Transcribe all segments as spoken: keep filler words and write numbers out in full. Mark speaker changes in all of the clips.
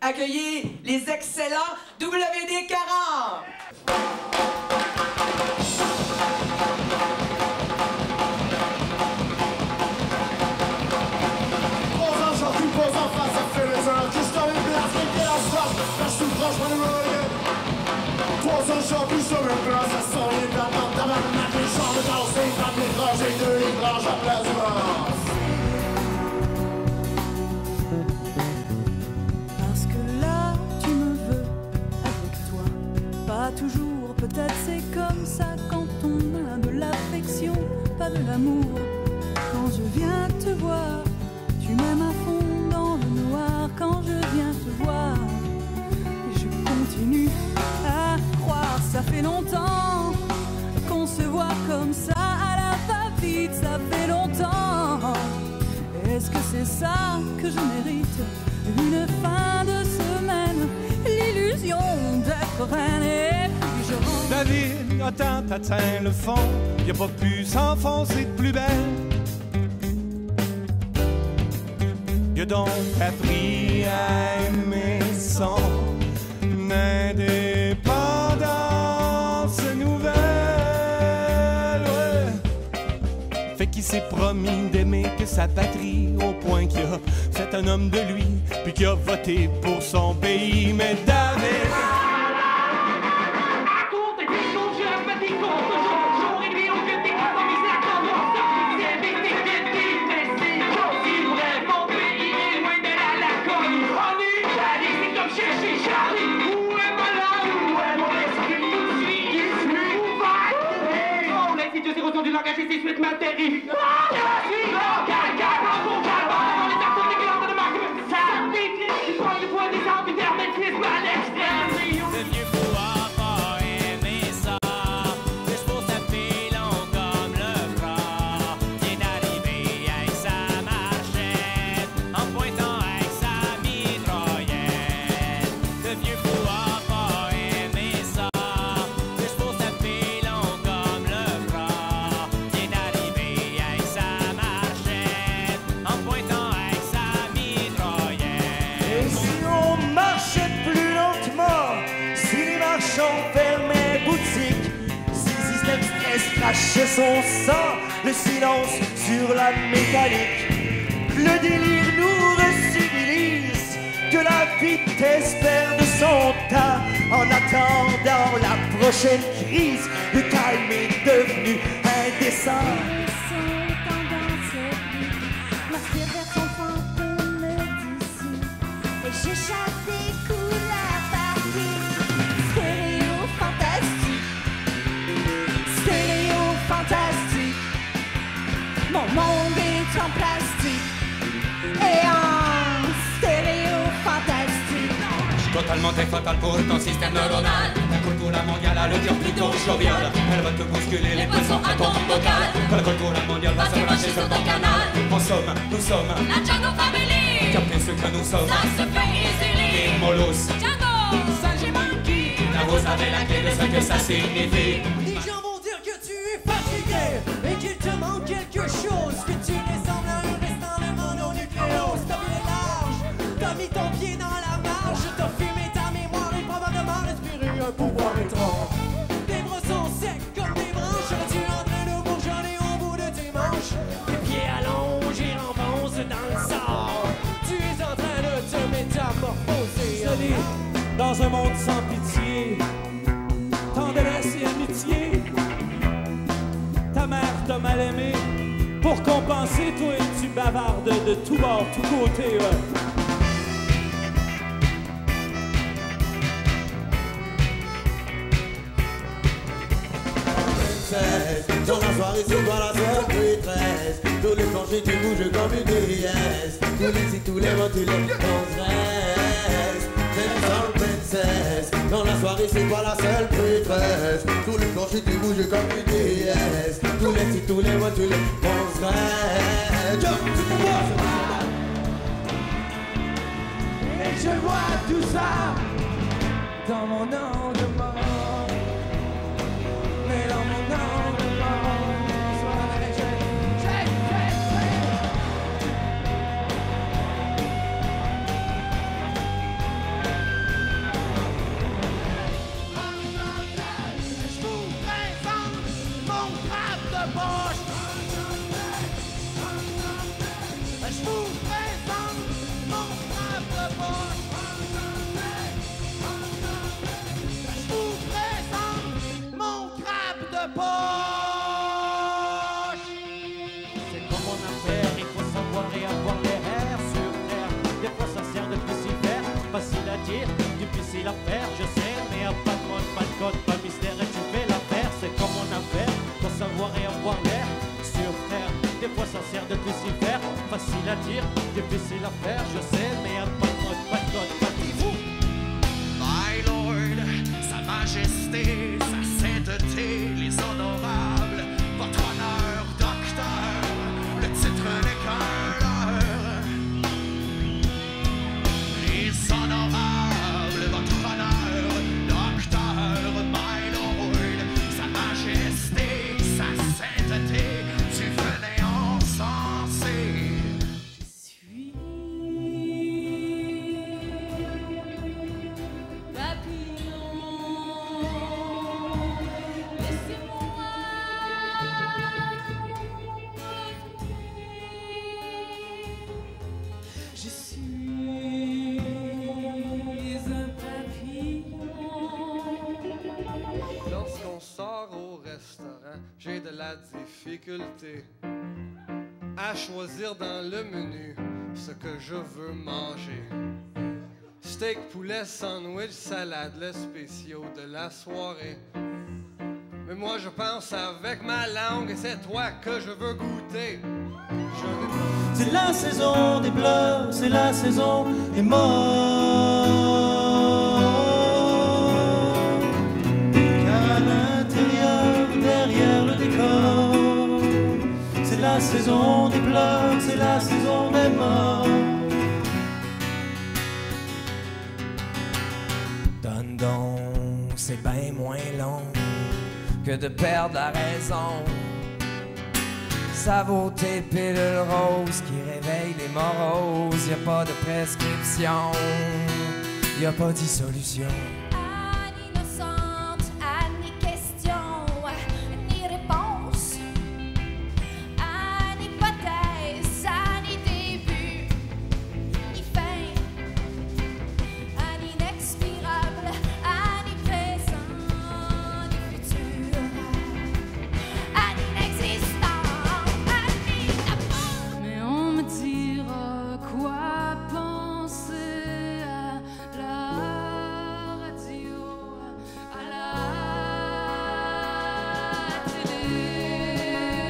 Speaker 1: accueillez les excellents W D quarante.
Speaker 2: Trois ans, j'en plus sur une place, ça sent les plates, tabarnak, les chambres de danse, les femmes, les draps, j'ai deux livrages à place de
Speaker 3: Parce que là, tu me veux avec toi. Pas toujours, peut-être c'est comme ça quand on a de l'affection, pas de l'amour. Quand je viens te voir, tu m'aimes à fond dans le noir. Quand je viens te voir, je continue à croire. Ça fait longtemps qu'on se voit comme ça à la va-vite, ça fait longtemps. Est-ce que c'est ça que je mérite? Une fin de semaine, l'illusion d'être reine et puis je rentre.
Speaker 4: David, attends, t'atteins le fond, y a pas pu s'enfoncer de plus belle. Y'a donc appris à aimer son indépendance nouvelle, ouais. Fait qu'il s'est promis d'aimer que sa patrie, au point qu'il a fait un homme de lui, puis qu'il a voté pour son pays. Mais David,
Speaker 5: du langage et ses suites m'atterrit.
Speaker 6: Le vieux fou a pas aimé ça. Le sport ça fait long comme le bras. Vient d'arriver avec sa marchette, en pointant avec sa mitraillette. Le vieux fou a pas aimé ça. Le sport ça fait long comme le bras. Vient d'arriver avec sa marchette, en pointant avec sa mitraillette.
Speaker 7: Et si on marchait plus lentement, si les marchands fermaient boutique, si le système stress crachait son sang, le silence sur la mécanique, le délire nous recivilise, que la vitesse perde son temps. En attendant la prochaine crise, le calme est devenu indécent.
Speaker 3: J'échappe des couleurs parties. Stéréo fantastique, stéréo fantastique. Mon monde est en plastique et en stéréo fantastique.
Speaker 6: Totalement fatal pour ton système neuronal. La culture mondiale a le cœur plutôt jovial. Elle va te bousculer les poissons à ton bocal. La culture mondiale va se brancher sur ton canal. En somme, nous sommes
Speaker 8: la Django Family.
Speaker 6: Captez ce que nous sommes.
Speaker 8: Ça se fait easily.
Speaker 6: Les molosses.
Speaker 8: Django, ça j'ai manqué.
Speaker 6: Là vous avez la clé de ce que ça signifie.
Speaker 9: Les gens vont dire que tu es fatigué et qu'il te manque quelque chose, que tu ressembles à un restant de mononucléose. T'as vu les larges, t'as mis ton pied dans la marge, t'as fumé ta mémoire et probablement respiré un pouvoir étrange. Tes bras sont secs comme des branches, tu es en train de bourgeonner au bout de tes manches. Tes pieds allongés renfoncent dans le sort. Tu es en train de te métamorphoser.
Speaker 10: Salut, dans un monde sans pitié, tendresse et amitié, ta mère t'a mal aimé. Pour compenser, toi, tu bavardes de tout bord, tout côté. Ouais.
Speaker 2: Dans la soirée, c'est toi la seule prêtresse. Tous les planchers, tu bouges comme une déesse. Tous les si, tous les mots, tu les transgresses. Dancehall princess. Dans la soirée, c'est toi la seule prêtresse. Tous les planchers, tu bouges comme une déesse. Tous les si, tous les mots, tu les transgresses. Jump, tu te vois.
Speaker 9: Et je vois tout ça dans mon nom de mort. Mais dans mon nom de mort, je, je, je,
Speaker 10: m'attire. Difficile à faire, je sais, mais à pas de mode, pas de code, pas de fou.
Speaker 11: My Lord, Sa Majesté, Sa Sainteté, les honorables, votre honneur, docteur, le titre n'est qu'un leurre. Les honorables, votre honneur, docteur, my Lord, Sa Majesté, Sa Sainteté, tu venais encenser.
Speaker 12: Lorsqu'on sort au restaurant, j'ai de la difficulté à choisir dans le menu ce que je veux manger. Steak, poulet, sandwich, salade, les spéciaux de la soirée. Mais moi je pense avec ma langue et c'est toi que je veux goûter. Je...
Speaker 7: C'est la saison des pleurs, c'est la saison des morts. Car à l'intérieur, derrière le décor, c'est la saison des pleurs, c'est la saison des morts.
Speaker 6: Donne donc, c'est bien moins long que de perdre la raison. Ça vaut tes pilules roses qui réveillent les moroses. Y'a pas de prescription, y'a pas de solution.
Speaker 8: Anne innocente, Anne ni question, ni réponse. Anne hypothèse, Anne ni début, ni fin. Anne inexpirable, Anne ni présent, ni futur. Anne inexistant.
Speaker 3: Mais on me dira quoi penser à la radio, à la télé.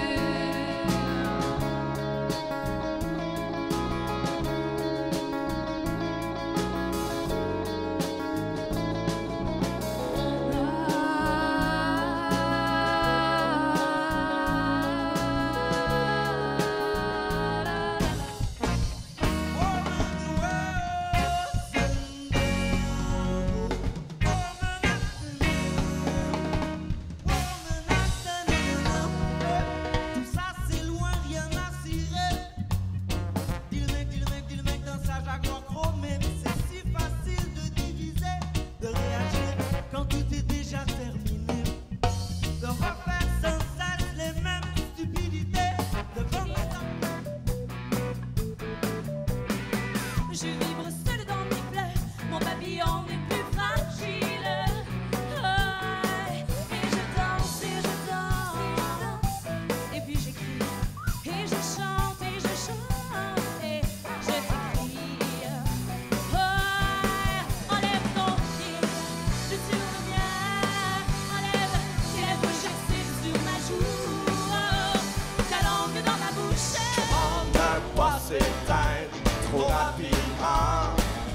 Speaker 9: Tout ça c'est loin, rien à cirer. Dis le mec, dis le mec, dis le mec dans sa jaguar chromée. Mais c'est si facile de diviser, de réagir quand tout est déjà terminé. De refaire sans cesse les mêmes stupidités. De remettre
Speaker 8: Je vibre seule dans mes pleurs, mon papillon n'est plus fragile. Ouais. Et je danse, et je danse, et puis j'écris, et je chante, et je chante, et je t'écris. Ouais. Enlève ton pied, je sur le mien. Enlève tes lèvres chassées sur ma joue. Oh, ta langue dans ma bouche.
Speaker 11: On ne pas s'éteindre trop rapidement.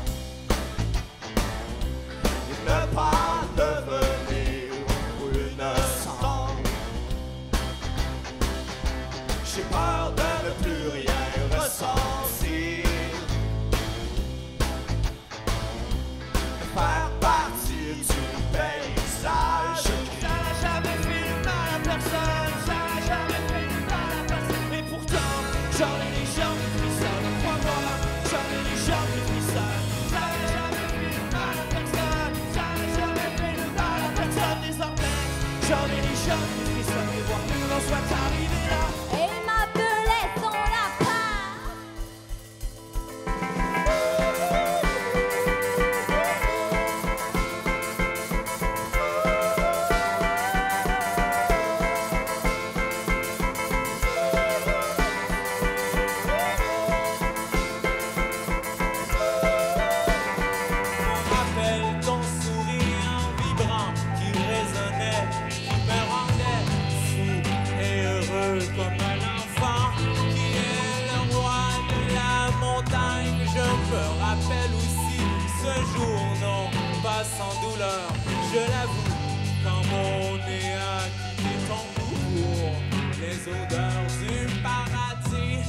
Speaker 11: Ne pas devenir une cendre. J'ai peur de ne plus rien ressentir. Faire partie du paysage.
Speaker 9: Ça n'a jamais fait de mal à personne, ça n'a jamais fait de mal à personne. Et pourtant, j'en ai les jambes qui frissonnent, crois-moi, j'en ai les jambes qui frissonnent. Ça n'a jamais fait de mal à personne, ça n'a jamais fait de mal à personne. Désormais, j'en ai les jambes qui frissonnent, et voir que l'on soit arrivé là.
Speaker 8: Et il m'appelait son lapin.
Speaker 10: Rappelle ton sourire vibrant qui résonnait, me rendait fou et heureux comme un
Speaker 6: d'amour, non, pas sans douleur, je l'avoue, quand mon nez a quitté ton cours, les odeurs du paradis.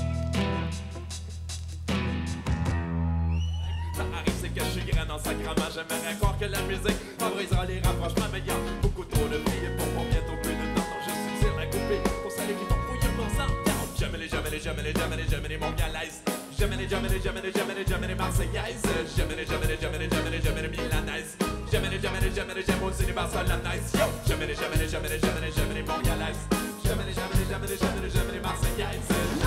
Speaker 6: Ça arrive, c'est que je suis grand en sacrement, j'aimerais croire que la musique favorisera les rapprochements, mais y'a beaucoup trop de filles et pour mon bientôt plus de temps, donc je suis sur la coupée pour celles qui vont fouiller mon sang. Jamais les, jamais les, jamais les, jamais les, jamais les mondialaises. Jamais les, jamais les, jamais les, jamais les, jamais les marseillaises. Jamais les, jamais les, jamais les, jamais les, jamais les milanaises. Jamais les, jamais les, jamais les, jamais aussi les barcelonaises. Jamais les, jamais les, jamais les, jamais les, jamais les mondialaises. Jamais les, jamais les, jamais les, jamais les, jamais les marseillaises.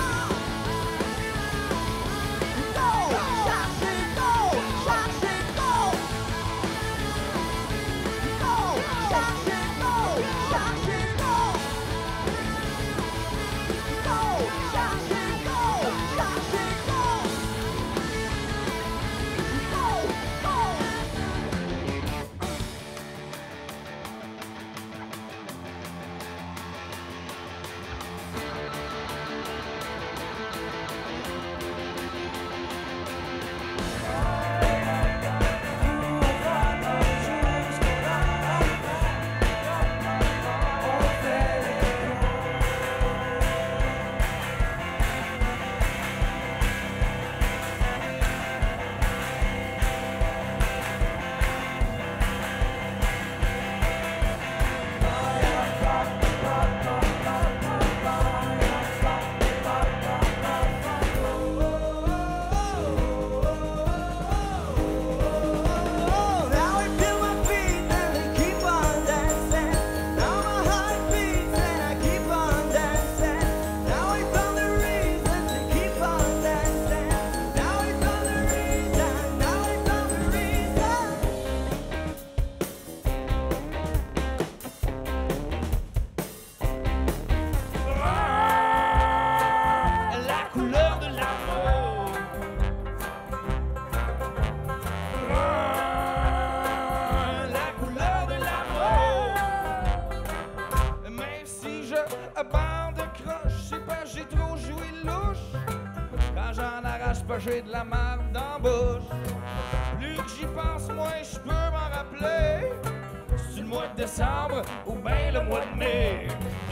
Speaker 13: J'ai de la marde dans la bouche. Plus que j'y pense, moins je peux m'en rappeler. C'est le mois de décembre ou bien le mois de mai.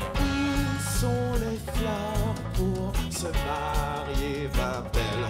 Speaker 2: Où sont les fleurs pour se marier, ma belle?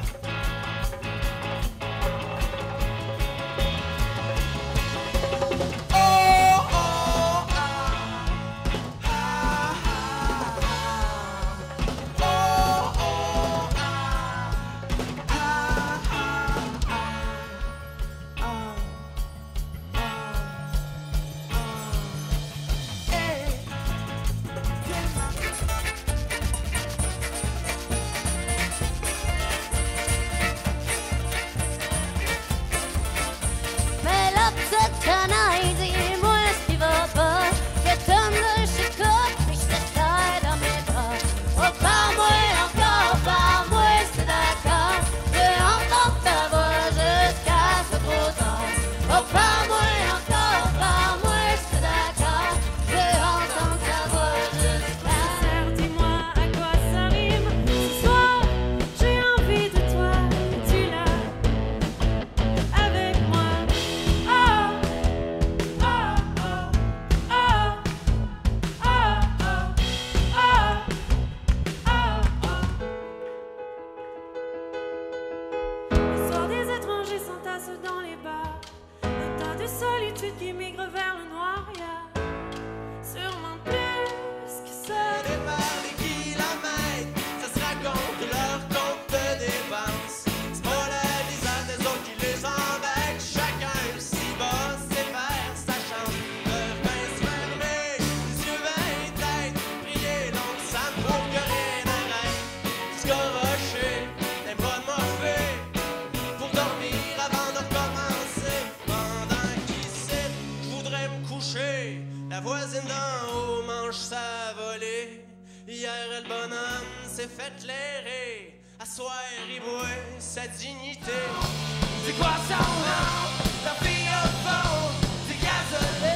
Speaker 2: La voisine d'en haut mange sa volée. Hier, le bonhomme s'est fait l'airer. À soir, il boit sa dignité. C'est quoi son nom? La fille au fond, c'est gasolé.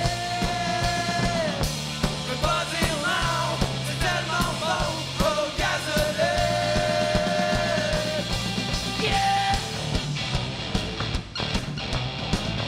Speaker 2: Je peux pas dire non, c'est tellement bon. Oh, gasolé. Yeah!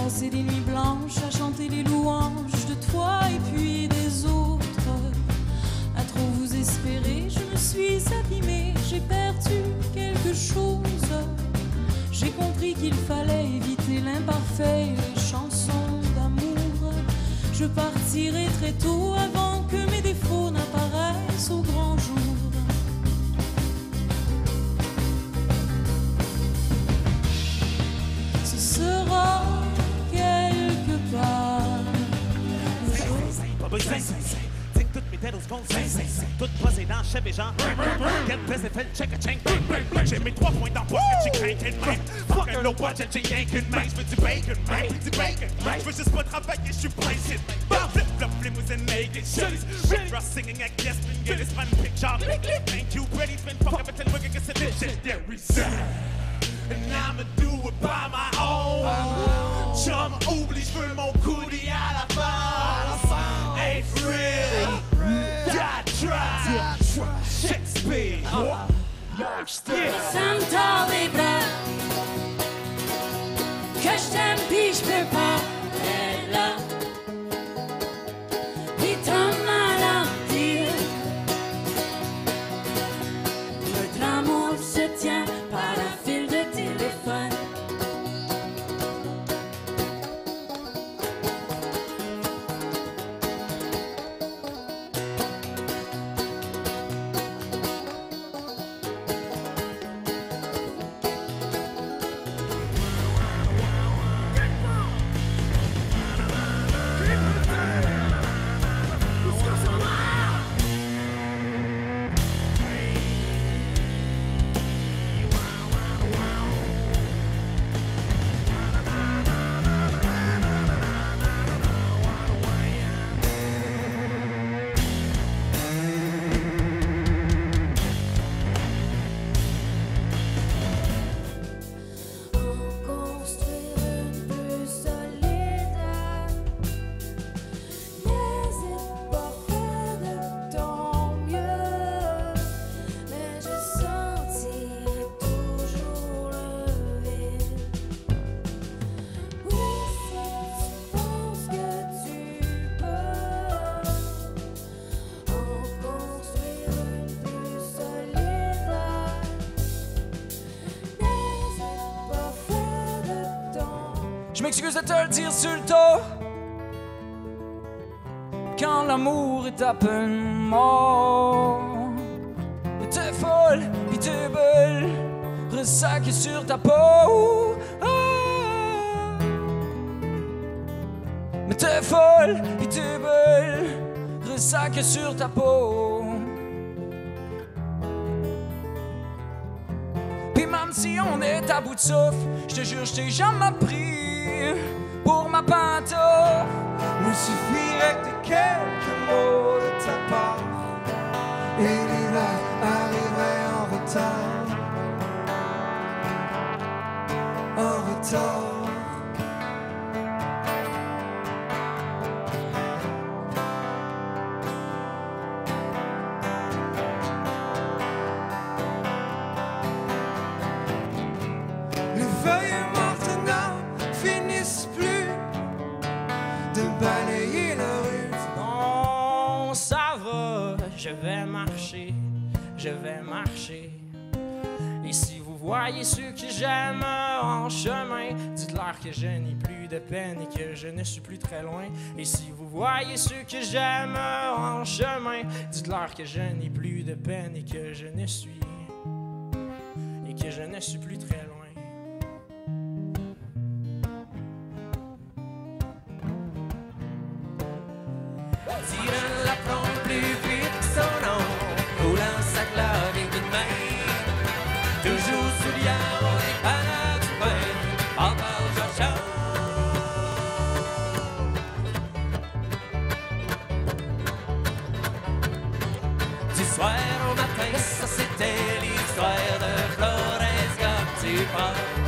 Speaker 3: passé des nuits blanches à chanter les louanges de toi et puis des autres. À trop vous espérer, je me suis abîmée, j'ai perdu quelque chose. J'ai compris qu'il fallait éviter l'imparfait et les chansons d'amour. Je partirai très tôt avant que mes défauts n'apparaissent au grand jour. Ce sera quelque part.
Speaker 14: Pas besoin, c'est que toutes mes têtes au compte, toutes posées dans le chef et genre. Quel plaisir fait le check a check. J'ai mes trois points d'emploi que j'ai craqué de même. Fuck un low budget, j'ai rien qu'une main. J'veux du bacon, man, du bacon. J'veux juste pas travailler, j'suis placé. Flip, flop, limousine, naked shoes. Rick Ross singing at Guess, been get his fun picture. Thank you, Brady's been fucking with ten wicked, it's a legendary sound. And I'ma do it by my own. Chum, oublie, j'veux mon coulis à la fin. Ain't real. Die, try. Shakespeare.
Speaker 8: Ça me tord les bras, que je t'aime pis je peux pas être là. Pis ton maladie, notre amour se tient par un fil de téléphone.
Speaker 15: Je m'excuse de te le dire sur le dos. Quand l'amour est à peine mort, mais t'es folle, pis t'es belle, ressaquée sur ta peau. Ah. Mais t'es folle, pis t'es belle, ressaquée sur ta peau. Pis même si on est à bout de souffle, je te jure, je t'ai jamais pris pour ma pantoufle.
Speaker 16: Il suffirait de quelques mots de ta part et l'hiver arriverait en retard, en retard. Les feuilles mortes n'en finissent plus de balayer la rue.
Speaker 15: Non, ça va, je vais marcher, je vais marcher. Et si vous voyez ceux que j'aime en chemin, dites-leur que je n'ai plus de peine et que je ne suis plus très loin. Et si vous voyez ceux que j'aime en chemin, dites-leur que je n'ai plus de peine et que je ne suis et que je ne suis plus très loin.
Speaker 6: Tirant la fronde plus vite que son nom, roulant sa gloire et d'une main. Toujours sous l'hier, on est pas du pain, en parle Georges. Du soir au matin, ça c'était l'histoire de Florence quand tu pars.